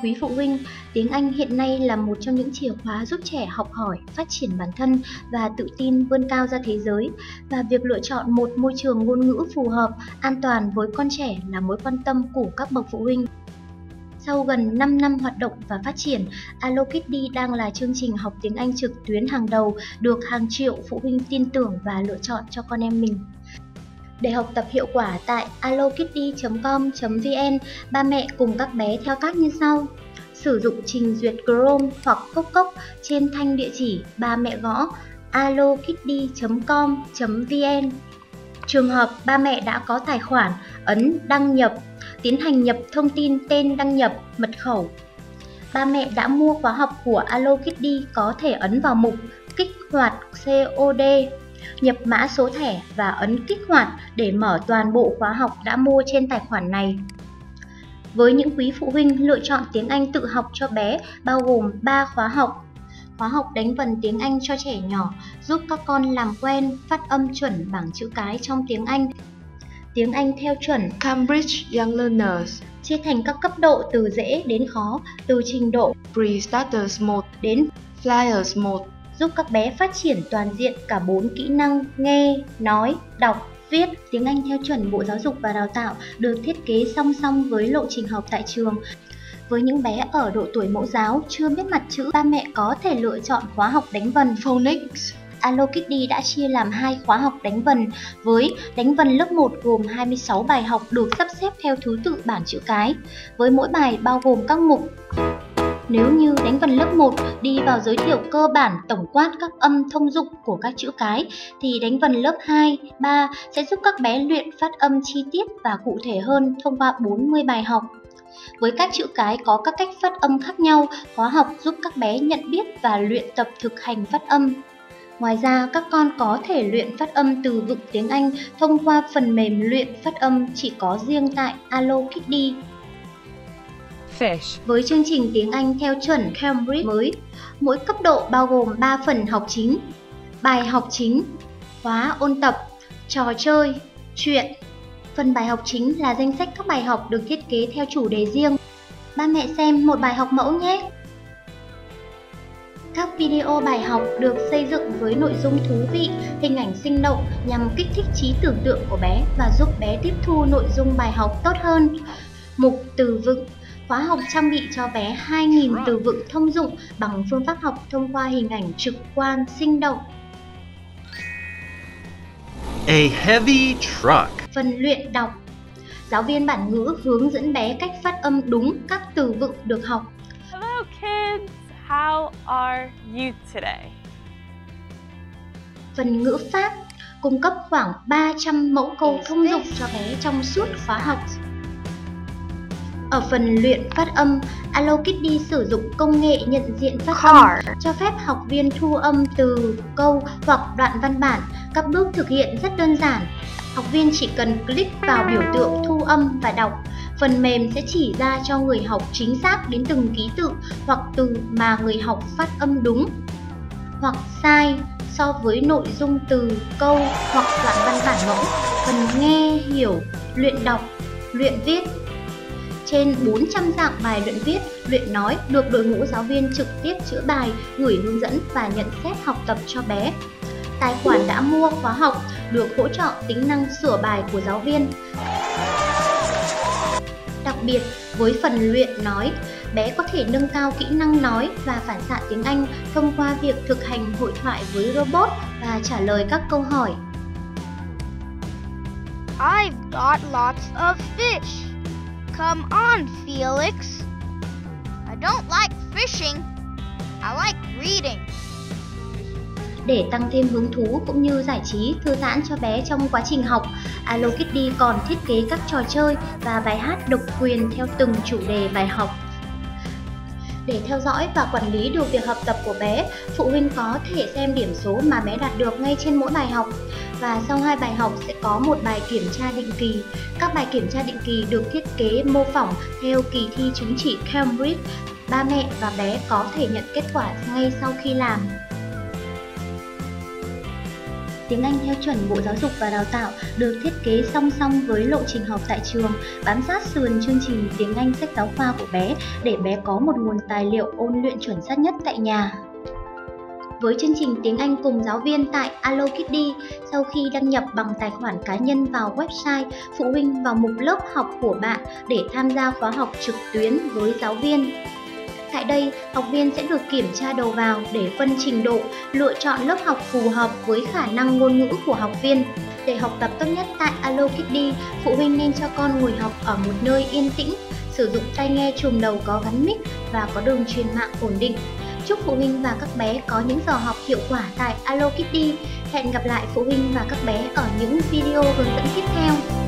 quý phụ huynh, tiếng Anh hiện nay là một trong những chìa khóa giúp trẻ học hỏi, phát triển bản thân và tự tin vươn cao ra thế giới. Và việc lựa chọn một môi trường ngôn ngữ phù hợp, an toàn với con trẻ là mối quan tâm của các bậc phụ huynh. Sau gần 5 năm hoạt động và phát triển, Alo Kids đang là chương trình học tiếng Anh trực tuyến hàng đầu được hàng triệu phụ huynh tin tưởng và lựa chọn cho con em mình. Để học tập hiệu quả tại alokiddy.com.vn, ba mẹ cùng các bé thao tác như sau. Sử dụng trình duyệt Chrome hoặc cốc trên thanh địa chỉ ba mẹ gõ alokiddy.com.vn. Trường hợp ba mẹ đã có tài khoản, ấn đăng nhập, tiến hành nhập thông tin tên đăng nhập, mật khẩu. Ba mẹ đã mua khóa học của Alo Kids có thể ấn vào mục kích hoạt COD, nhập mã số thẻ và ấn kích hoạt để mở toàn bộ khóa học đã mua trên tài khoản này. Với những quý phụ huynh lựa chọn tiếng Anh tự học cho bé bao gồm 3 khóa học. Khóa học đánh vần tiếng Anh cho trẻ nhỏ, giúp các con làm quen phát âm chuẩn bảng chữ cái trong tiếng Anh. Tiếng Anh theo chuẩn Cambridge Young Learners, chia thành các cấp độ từ dễ đến khó, từ trình độ Pre-Starters 1 đến Flyers 1, giúp các bé phát triển toàn diện cả 4 kỹ năng nghe, nói, đọc, viết. Tiếng Anh theo chuẩn Bộ Giáo dục và Đào tạo được thiết kế song song với lộ trình học tại trường. Với những bé ở độ tuổi mẫu giáo chưa biết mặt chữ, ba mẹ có thể lựa chọn khóa học đánh vần Phonics. Alo Kids đã chia làm 2 khóa học đánh vần, với đánh vần lớp 1 gồm 26 bài học được sắp xếp theo thứ tự bảng chữ cái, với mỗi bài bao gồm các mục. Nếu như đánh vần lớp 1 đi vào giới thiệu cơ bản tổng quát các âm thông dụng của các chữ cái, thì đánh vần lớp 2, 3 sẽ giúp các bé luyện phát âm chi tiết và cụ thể hơn thông qua 40 bài học. Với các chữ cái có các cách phát âm khác nhau, khóa học giúp các bé nhận biết và luyện tập thực hành phát âm. Ngoài ra, các con có thể luyện phát âm từ vựng tiếng Anh thông qua phần mềm luyện phát âm chỉ có riêng tại Alo Kids. Fish. Với chương trình tiếng Anh theo chuẩn Cambridge mới, mỗi cấp độ bao gồm 3 phần học chính: bài học chính, khóa ôn tập, trò chơi, truyện. Phần bài học chính là danh sách các bài học được thiết kế theo chủ đề riêng. Ba mẹ xem một bài học mẫu nhé! Các video bài học được xây dựng với nội dung thú vị, hình ảnh sinh động nhằm kích thích trí tưởng tượng của bé và giúp bé tiếp thu nội dung bài học tốt hơn. Mục từ vựng. Khóa học trang bị cho bé 2.000 từ vựng thông dụng bằng phương pháp học thông qua hình ảnh trực quan sinh động. A heavy truck. Phần luyện đọc. Giáo viên bản ngữ hướng dẫn bé cách phát âm đúng các từ vựng được học. Hello kids, how are you today? Phần ngữ pháp cung cấp khoảng 300 mẫu câu thông dụng cho bé trong suốt khóa học. Ở phần luyện phát âm, Alo Kids sử dụng công nghệ nhận diện phát âm, cho phép học viên thu âm từ, câu hoặc đoạn văn bản. Các bước thực hiện rất đơn giản. Học viên chỉ cần click vào biểu tượng thu âm và đọc. Phần mềm sẽ chỉ ra cho người học chính xác đến từng ký tự hoặc từ mà người học phát âm đúng hoặc sai so với nội dung từ, câu hoặc đoạn văn bản mẫu. Phần nghe, hiểu, luyện đọc, luyện viết. Trên 400 dạng bài luyện viết, luyện nói được đội ngũ giáo viên trực tiếp chữa bài, gửi hướng dẫn và nhận xét học tập cho bé. Tài khoản đã mua khóa học được hỗ trợ tính năng sửa bài của giáo viên. Đặc biệt, với phần luyện nói, bé có thể nâng cao kỹ năng nói và phản xạ tiếng Anh thông qua việc thực hành hội thoại với robot và trả lời các câu hỏi. I've got lots of fish. Come on, Felix. I don't like fishing. I like reading. Để tăng thêm hứng thú cũng như giải trí, thư giãn cho bé trong quá trình học, Alo Kids còn thiết kế các trò chơi và bài hát độc quyền theo từng chủ đề bài học. Để theo dõi và quản lý được việc học tập của bé, phụ huynh có thể xem điểm số mà bé đạt được ngay trên mỗi bài học. Và sau 2 bài học sẽ có một bài kiểm tra định kỳ. Các bài kiểm tra định kỳ được thiết kế mô phỏng theo kỳ thi chứng chỉ Cambridge. Ba mẹ và bé có thể nhận kết quả ngay sau khi làm. tiếng Anh theo chuẩn Bộ Giáo dục và Đào tạo được thiết kế song song với lộ trình học tại trường, bám sát sườn chương trình tiếng Anh sách giáo khoa của bé để bé có một nguồn tài liệu ôn luyện chuẩn xác nhất tại nhà. Với chương trình tiếng Anh cùng giáo viên tại Alo Kitty, sau khi đăng nhập bằng tài khoản cá nhân vào website, phụ huynh vào mục lớp học của bạn để tham gia khóa học trực tuyến với giáo viên. Tại đây, học viên sẽ được kiểm tra đầu vào để phân trình độ, lựa chọn lớp học phù hợp với khả năng ngôn ngữ của học viên. Để học tập tốt nhất tại Alo Kitty, phụ huynh nên cho con ngồi học ở một nơi yên tĩnh, sử dụng tai nghe chùm đầu có gắn mic và có đường truyền mạng ổn định. Chúc phụ huynh và các bé có những giờ học hiệu quả tại Alo Kitty. Hẹn gặp lại phụ huynh và các bé ở những video hướng dẫn tiếp theo.